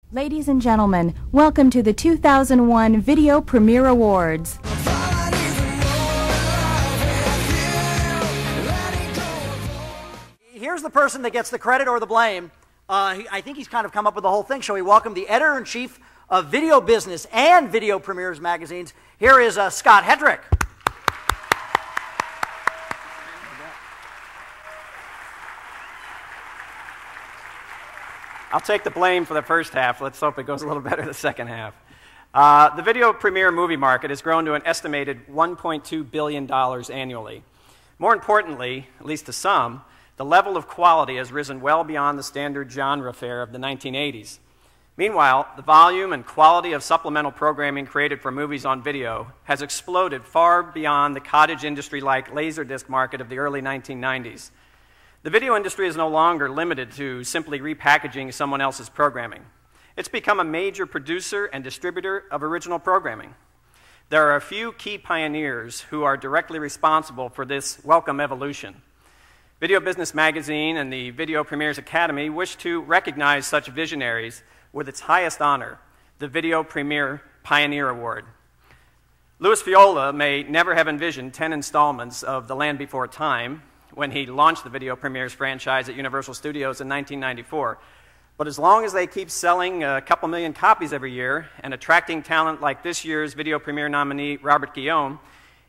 Ladies and gentlemen, welcome to the 2001 Video Premiere Awards. Here's the person that gets the credit or the blame. I think he's kind of come up with the whole thing. Shall we welcome the editor-in-chief of Video Business and Video Premieres magazines? Here is Scott Hettrick. I'll take the blame for the first half. Let's hope it goes a little better the second half. The video premiere movie market has grown to an estimated $1.2 billion annually. More importantly, at least to some, the level of quality has risen well beyond the standard genre fare of the 1980s. Meanwhile, the volume and quality of supplemental programming created for movies on video has exploded far beyond the cottage industry-like Laserdisc market of the early 1990s. The video industry is no longer limited to simply repackaging someone else's programming. It's become a major producer and distributor of original programming. There are a few key pioneers who are directly responsible for this welcome evolution. Video Business Magazine and the Video Premieres Academy wish to recognize such visionaries with its highest honor, the Video Premiere Pioneer Award. Louis Feola may never have envisioned 10 installments of The Land Before Time when he launched the Video Premieres franchise at Universal Studios in 1994. But as long as they keep selling a couple million copies every year and attracting talent like this year's Video Premiere nominee, Robert Guillaume,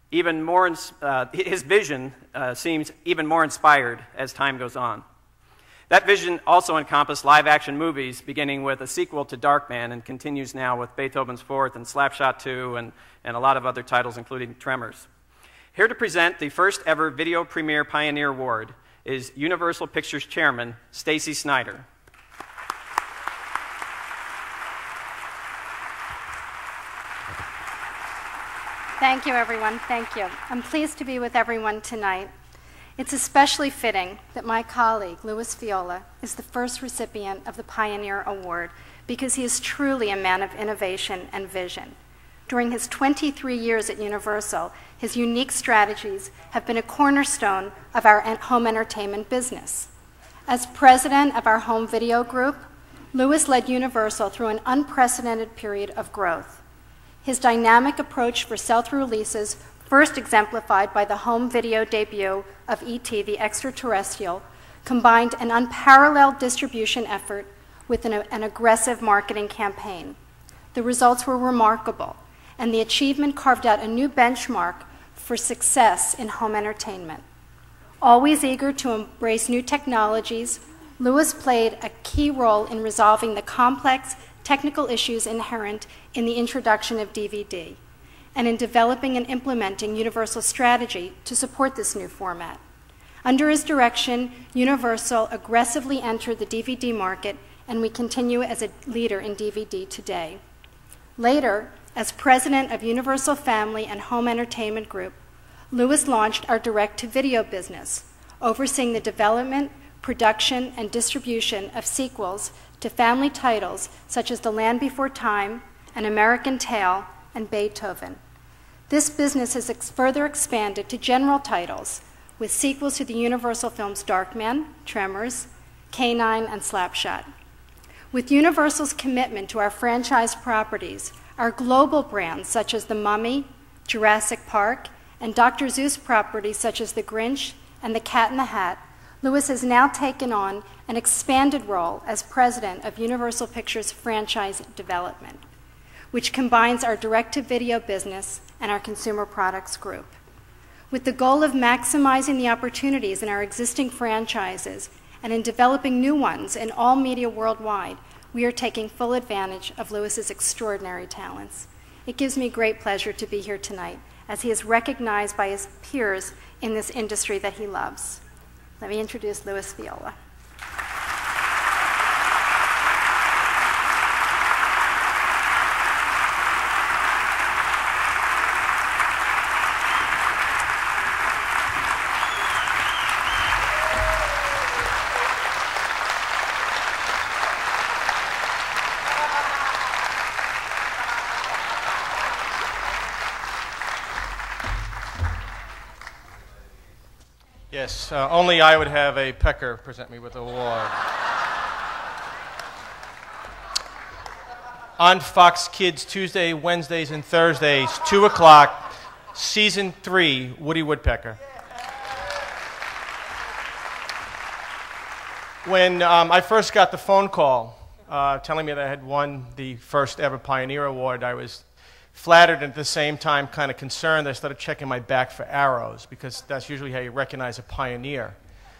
his vision seems even more inspired as time goes on. That vision also encompassed live-action movies, beginning with a sequel to Darkman and continues now with Beethoven's Fourth and Slapshot 2 and a lot of other titles, including Tremors. Here to present the first ever Video Premiere Pioneer Award is Universal Pictures Chairman Stacey Snider. Thank you, everyone. Thank you. I'm pleased to be with everyone tonight. It's especially fitting that my colleague, Louis Feola, is the first recipient of the Pioneer Award because he is truly a man of innovation and vision. During his 23 years at Universal, his unique strategies have been a cornerstone of our home entertainment business. As president of our home video group, Louis led Universal through an unprecedented period of growth. His dynamic approach for sell-through releases, first exemplified by the home video debut of E.T. the Extraterrestrial, combined an unparalleled distribution effort with an aggressive marketing campaign. The results were remarkable, and the achievement carved out a new benchmark for success in home entertainment. Always eager to embrace new technologies, Louis played a key role in resolving the complex technical issues inherent in the introduction of DVD, and in developing and implementing Universal's strategy to support this new format. Under his direction, Universal aggressively entered the DVD market, and we continue as a leader in DVD today. Later, as president of Universal Family and Home Entertainment Group, Louis launched our direct-to-video business, overseeing the development, production, and distribution of sequels to family titles such as The Land Before Time, An American Tail, and Beethoven. This business has further expanded to general titles with sequels to the Universal films Darkman, Tremors, K-9, and Slapshot. With Universal's commitment to our franchise properties, our global brands such as The Mummy, Jurassic Park, and Dr. Seuss properties such as The Grinch and The Cat in the Hat, Louis has now taken on an expanded role as president of Universal Pictures Franchise Development, which combines our direct-to-video business and our consumer products group. With the goal of maximizing the opportunities in our existing franchises and in developing new ones in all media worldwide, we are taking full advantage of Louis's extraordinary talents. It gives me great pleasure to be here tonight, as he is recognized by his peers in this industry that he loves. Let me introduce Louis Feola. Yes, only I would have a pecker present me with an award. on Fox Kids Tuesday, Wednesdays, and Thursdays, 2 o'clock, Season 3, Woody Woodpecker. When I first got the phone call telling me that I had won the first ever Pioneer Award, I was flattered and at the same time kind of concerned. I started checking my back for arrows because that's usually how you recognize a pioneer.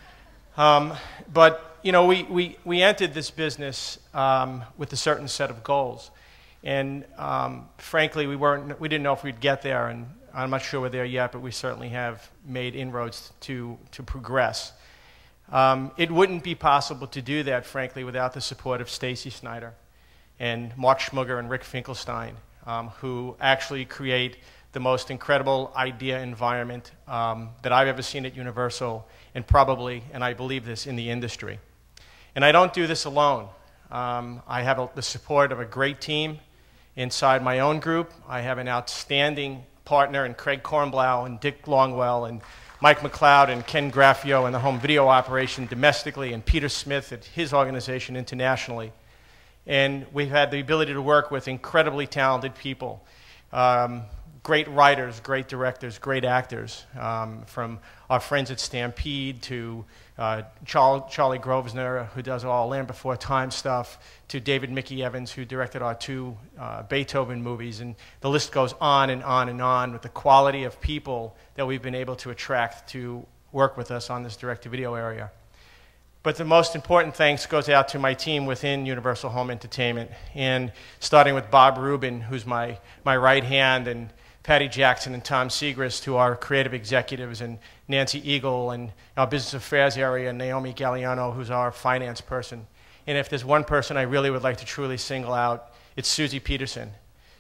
But you know, we entered this business with a certain set of goals, and frankly, we didn't know if we'd get there, and I'm not sure we're there yet, but we certainly have made inroads to progress. It wouldn't be possible to do that, frankly, without the support of Stacey Snider and Mark Schmuger and Rick Finkelstein, who actually create the most incredible idea environment that I've ever seen at Universal, and probably, and I believe this, in the industry. And I don't do this alone. I have the support of a great team inside my own group. I have an outstanding partner in Craig Kornblau and Dick Longwell and Mike McLeod and Ken Graffio in the home video operation domestically, and Peter Smith at his organization internationally. And we've had the ability to work with incredibly talented people, great writers, great directors, great actors, from our friends at Stampede to Charlie Grosvenor, who does all Land Before Time stuff, to David Mickey Evans, who directed our 2 Beethoven movies, and the list goes on and on and on with the quality of people that we've been able to attract to work with us on this direct-to-video area. But the most important thanks goes out to my team within Universal Home Entertainment, and starting with Bob Rubin, who's my right hand, and Patty Jackson and Tom Segrist, who are creative executives, and Nancy Eagle, and our business affairs area, and Naomi Galliano, who's our finance person. And if there's one person I really would like to truly single out, it's Susie Peterson.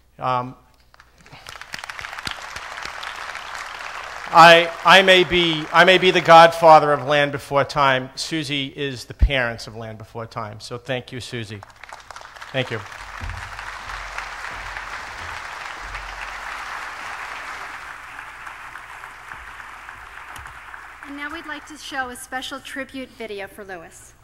I may be the godfather of Land Before Time. Susie is the parents of Land Before Time. So thank you, Susie. Thank you. And now we'd like to show a special tribute video for Louis.